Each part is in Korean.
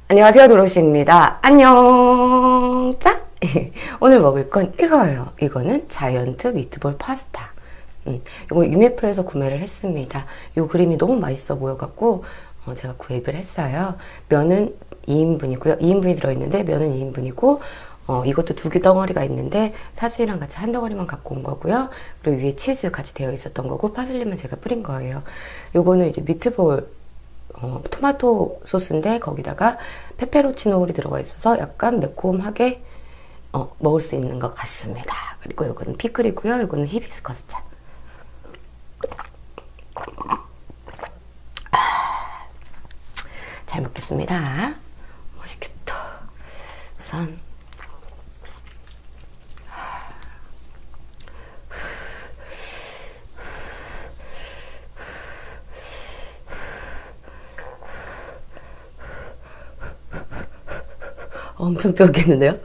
안녕하세요, 도로시입니다. 안녕. 짜? 오늘 먹을 건 이거예요. 이거는 자이언트 미트볼 파스타. 이거 유메프에서 구매를 했습니다. 이 그림이 너무 맛있어 보여갖고 제가 구입을 했어요. 면은 2인분이고요. 2인분이 들어있는데 면은 2인분이고 이것도 두 개 덩어리가 있는데 사진이랑 같이 한 덩어리만 갖고 온 거고요. 그리고 위에 치즈 같이 되어 있었던 거고 파슬리만 제가 뿌린 거예요. 요거는 이제 미트볼 토마토 소스인데 거기다가 페페로치노홀이 들어가 있어서 약간 매콤하게 먹을 수 있는 것 같습니다. 그리고 이거는 피클이고요. 이거는 히비스커스 차. 잘 먹겠습니다. 맛있겠다. 우선 엄청 뜨겁겠는데요?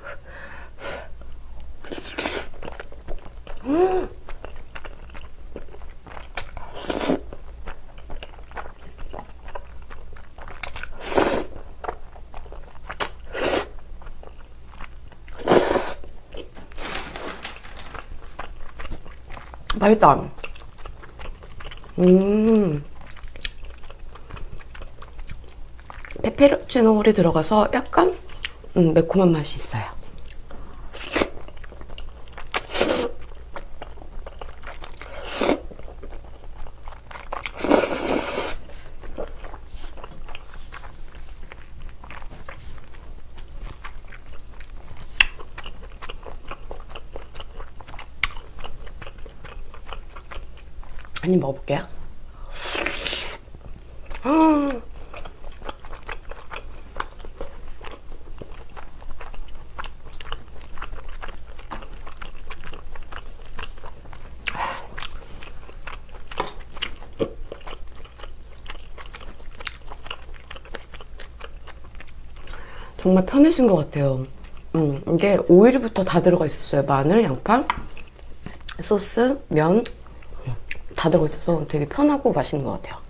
맛있다. 페페로치노 홀이 들어가서 약간 매콤한 맛이 있어요. 한 입 먹어볼게요. 정말 편해진 것 같아요. 이게 오일부터 다 들어가 있었어요. 마늘, 양파, 소스, 면 다 들어가 있어서 되게 편하고 맛있는 것 같아요.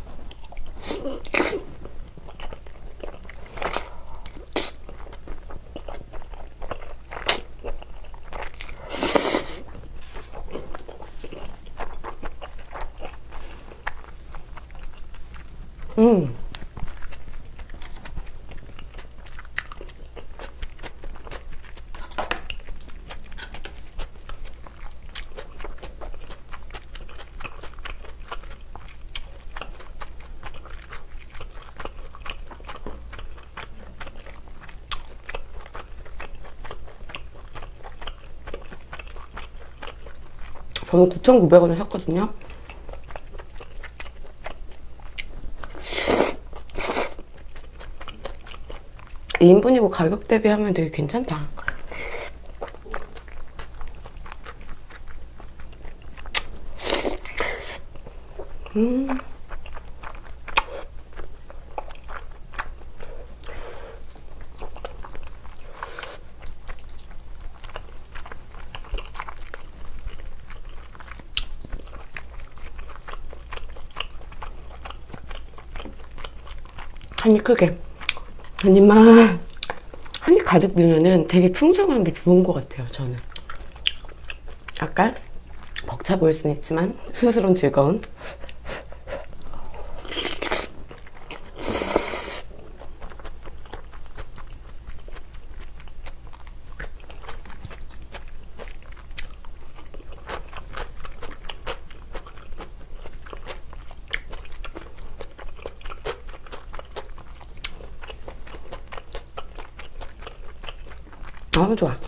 저는 9,900원에 샀거든요. 이 인분이고 가격 대비하면 되게 괜찮다. 한 입 크게. 한 입만. 한 입 가득 넣으면은 되게 풍성한 게 좋은 것 같아요, 저는. 약간 벅차 보일 수는 있지만 스스로는 즐거운. 너무 좋아.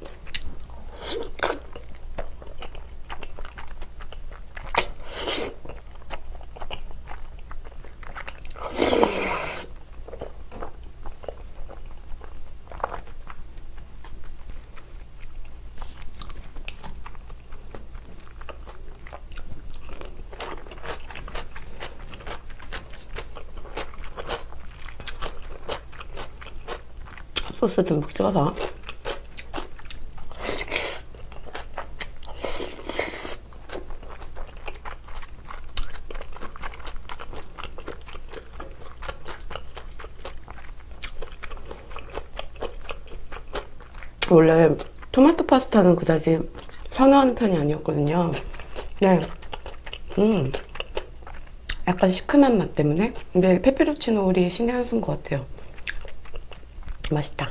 소스 듬뿍 찍어서. 원래 토마토 파스타는 그다지 선호하는 편이 아니었거든요. 네. 약간 시큼한 맛 때문에. 근데 페페로치노리 신의 한 수인 것 같아요. 맛있다.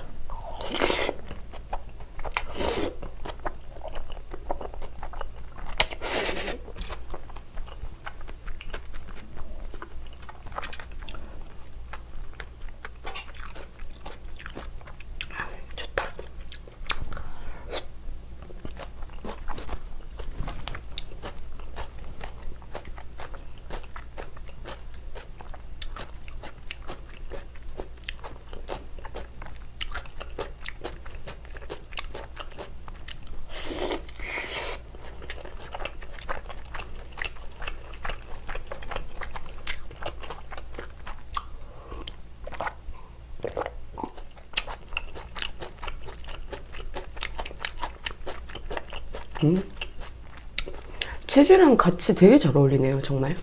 좋다. 치즈랑 같이 되게 잘 어울리네요, 정말.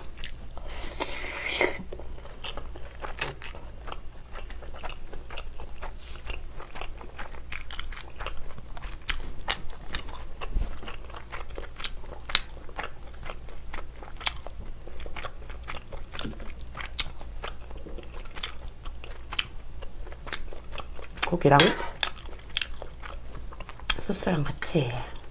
고기랑 소스랑 같이.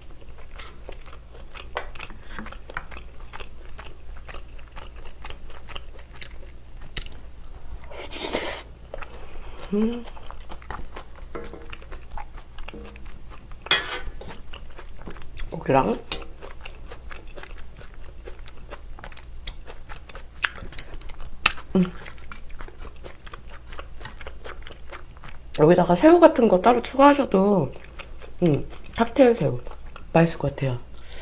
고기랑 여기다가 새우 같은 거 따로 추가하셔도 칵테일 새우 맛있을 것 같아요.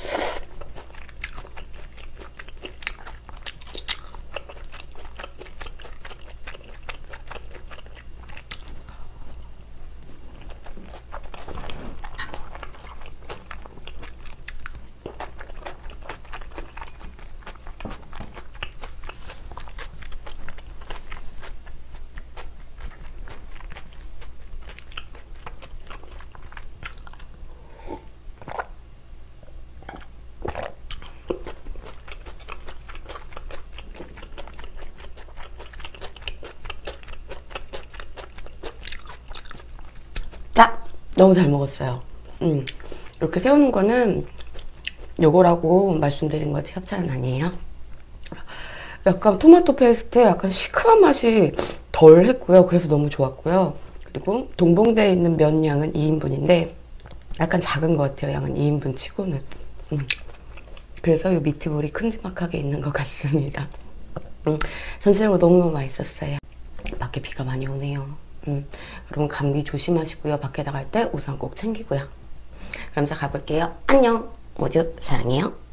짜! 너무 잘 먹었어요. 이렇게 세우는 거는 요거라고 말씀드린 거지 협찬은 아니에요. 약간 토마토 페이스트에 약간 시큼한 맛이 덜 했고요. 그래서 너무 좋았고요. 그리고 동봉대에 있는 면 양은 2인분인데 약간 작은 것 같아요. 양은 2인분 치고는. 그래서 이 미트볼이 큼지막하게 있는 것 같습니다. 전체적으로 너무너무 맛있었어요. 밖에 비가 많이 오네요. 여러분 감기 조심하시고요. 밖에 나갈 때 우산 꼭 챙기고요. 그럼 저 가볼게요. 안녕. 모두 사랑해요.